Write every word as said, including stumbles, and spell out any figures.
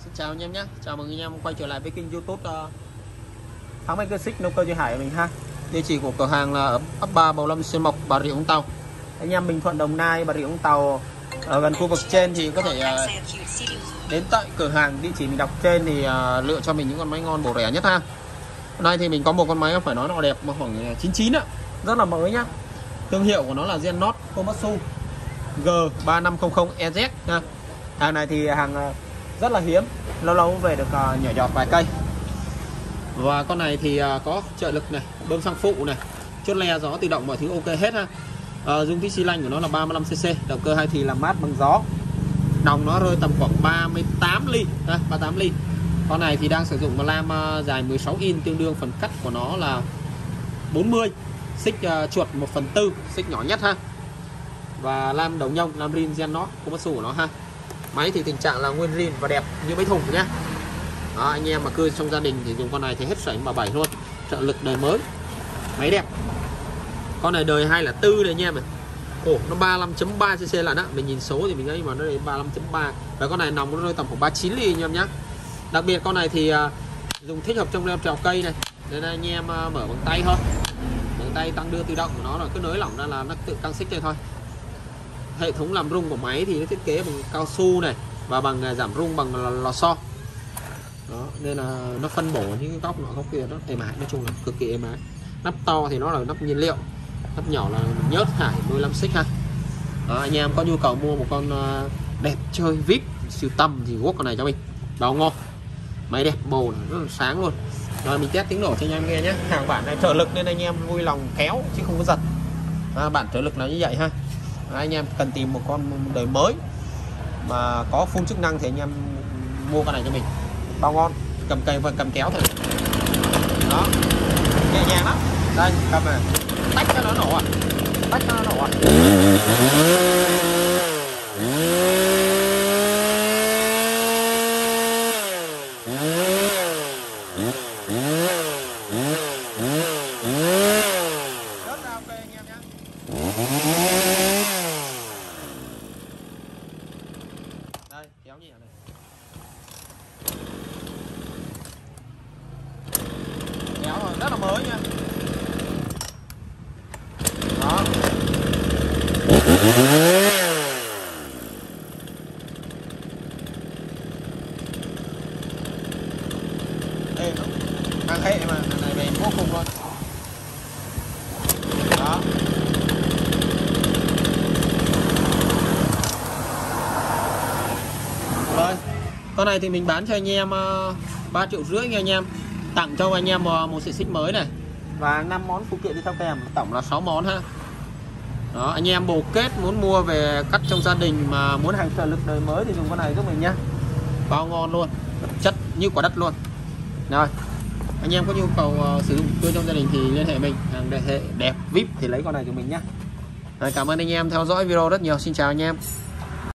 Xin chào anh em nhé, chào mừng anh em quay trở lại với kênh YouTube uh, Thắng Máy Cơ Xích Nông Cơ Duy Hải của mình ha. Địa chỉ của cửa hàng là ở ấp ba Bầu Lâm, Xuyên Mộc, Bà Rịa Vũng Tàu. Anh em Bình Thuận, Đồng Nai, Bà Rịa Vũng Tàu ở gần khu vực trên thì có thể uh, đến tại cửa hàng. Địa chỉ mình đọc trên thì uh, lựa cho mình những con máy ngon bổ rẻ nhất ha. Hôm nay thì mình có một con máy phải nói nó đẹp mà khoảng chín chín á, rất là mới nhá. Thương hiệu của nó là Genos Komatsu G ba năm không không E Z nha. Hàng này thì hàng uh, rất là hiếm, lâu lâu về được uh, nhỏ giọt vài cây. Và con này thì uh, có trợ lực này, bơm xăng phụ này, chốt le gió tự động, mọi thứ ok hết ha. Uh, dung tích xi lanh của nó là ba mươi lăm xê xê, động cơ hai thì làm mát bằng gió. Nòng nó rơi tầm khoảng ba mươi tám ly, ha, ba mươi tám ly. Con này thì đang sử dụng một lam uh, dài mười sáu inch, tương đương phần cắt của nó là bốn mươi, xích uh, chuột một phần tư, xích nhỏ nhất ha. Và lam đầu nhông, lam rin Genos Komatsu của nó ha. Máy thì tình trạng là nguyên zin và đẹp như mấy thùng nhé. Đó, anh em mà cưa trong gia đình thì dùng con này thì hết sảy bà bảy luôn. Trợ lực đời mới, máy đẹp. Con này đời hai không không bốn đây anh em này. Ồ, nó ba mươi lăm chấm ba xê xê lận á. Mình nhìn số thì mình thấy mà nó đây ba mươi lăm chấm ba. Và con này nòng nó rơi tầm khoảng ba mươi chín ly anh em nhé. Đặc biệt con này thì uh, dùng thích hợp trong leo trèo cây này, nên anh em uh, mở bằng tay thôi. Bằng tay tăng đưa tự động của nó là cứ nới lỏng ra là nó tự căng xích đây thôi. Hệ thống làm rung của máy thì nó thiết kế bằng cao su này và bằng giảm rung bằng lò xo. Đó, nên là nó phân bổ những cái góc nọ góc kia nó êm ái, nói chung là cực kỳ êm ái. Nắp to thì nó là nắp nhiên liệu, nắp nhỏ là nhớt hải nuôi lăm xích ha. Đó, anh em có nhu cầu mua một con đẹp chơi vip siêu tầm thì guốc con này cho mình, báo ngon. Máy đẹp bồ này, rất là sáng luôn. Rồi mình test tiếng nổ cho anh em nghe nhé. Hàng bản này trợ lực nên anh em vui lòng kéo chứ không có giật. À, bản trợ lực là như vậy ha. À, anh em cần tìm một con đời mới mà có full chức năng thì anh em mua con này cho mình, bao ngon. Cầm cây và cầm kéo thôi. Đó, nhẹ nhàng lắm. Đây, cầm này, tách cho nó nổ à, tách cho nó nổ à. Rất là ok anh em nhé. Đây, kéo nhẹ này. Kéo rồi, rất là mới nha. Đó. Ê, hàng hệ mà, hàng này bền vô cùng luôn. Đó. Rồi, con này thì mình bán cho anh em uh, ba triệu rưỡi nha anh em. Tặng cho anh em uh, một sợi xích mới này và năm món phụ kiện đi theo kèm, tổng là sáu món ha. Đó, anh em bồ kết muốn mua về cắt trong gia đình mà muốn hàng trợ lực đời mới thì dùng con này giúp mình nhá. Bao ngon luôn, chất như quả đất luôn. Rồi, anh em có nhu cầu uh, sử dụng cưa trong gia đình thì liên hệ mình, hàng hệ đẹp vip thì lấy con này cho mình nhá. Rồi, cảm ơn anh em theo dõi video rất nhiều. Xin chào anh em.